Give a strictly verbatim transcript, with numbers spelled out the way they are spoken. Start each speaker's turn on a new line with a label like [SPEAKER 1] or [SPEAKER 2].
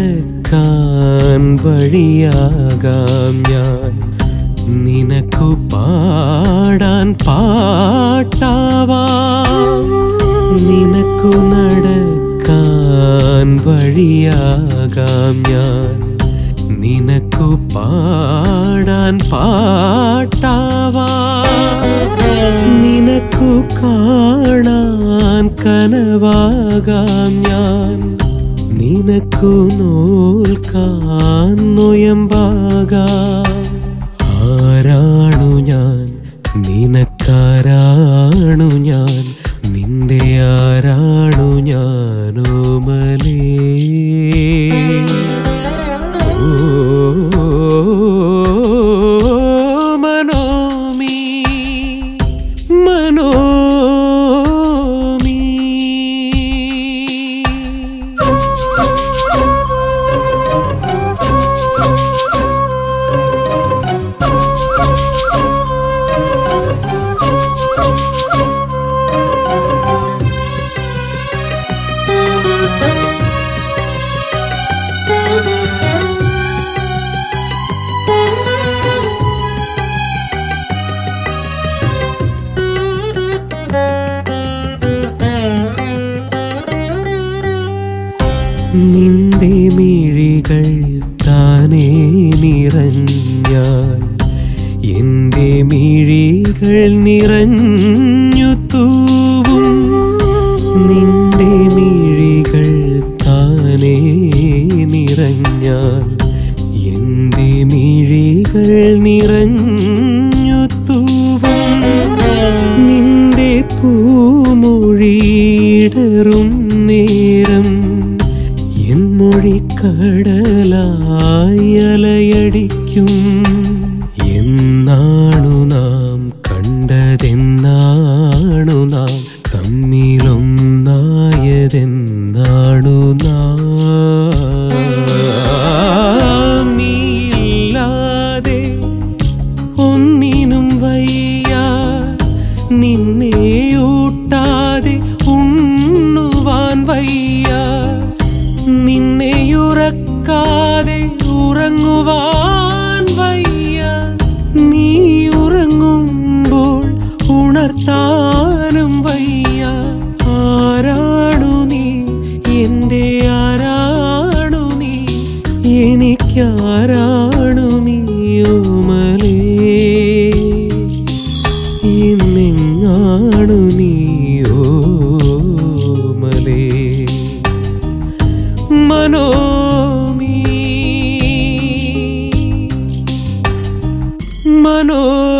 [SPEAKER 1] നടക്കാൻ വഴിയാകാം ഞാൻ നിനക്കു പാടാൻ പാട്ടാവാം നിനക്കു നടക്കാൻ വഴിയാകാം ഞാൻ നിനക്കു പാടാൻ പാട്ടാവാം നിനക്കു കാണാൻ കനവാകാം ഞാൻ നിനക്കു നോൽക്കാൻ നൊയമ്പാകാം ആരാണു ഞാൻ നിനക്കാരാണു ഞാൻ നിന്റെ ആരാണു ഞാൻ ഓമലേ മനോമീ മനോമീ നിന്റെ മിഴികൾ താനേ നിറഞ്ഞാൽ എൻ്റെ മിഴികൾ നിറഞ്ഞു തൂവും നിന്റെ മിഴികൾ താനേ നിറഞ്ഞാൽ എൻ്റെ മിഴികൾ നിറഞ്ഞു തൂവും നിന്റെ പൂമൊഴിയിടറും നേരം എൻ മൊഴി കടലായി അലയടിക്കും എന്നാണു നാം കണ്ടതെന്നാണു നാം തമ്മിലൊന്നായതെന്നാണു നാം നീയില്ലാതെ ഒന്നിനും വയ്യ നിന്നെ ഊട്ടാതെ ഉണ്ണുവാൻ വയ്യ നിന്നെയുറക്കാതെ ഉറങ്ങുവാൻ വയ്യ നീ ഉറങ്ങുമ്പോൾ ഉണർത്താനും വയ്യ ആരാണു നീ എൻ്റെ ആരാണു നീ എനിക്കാരാണു നീ ഓമലേ എന്നെങ്ങാണു നീ ഓമലേ മനോമീ മനോ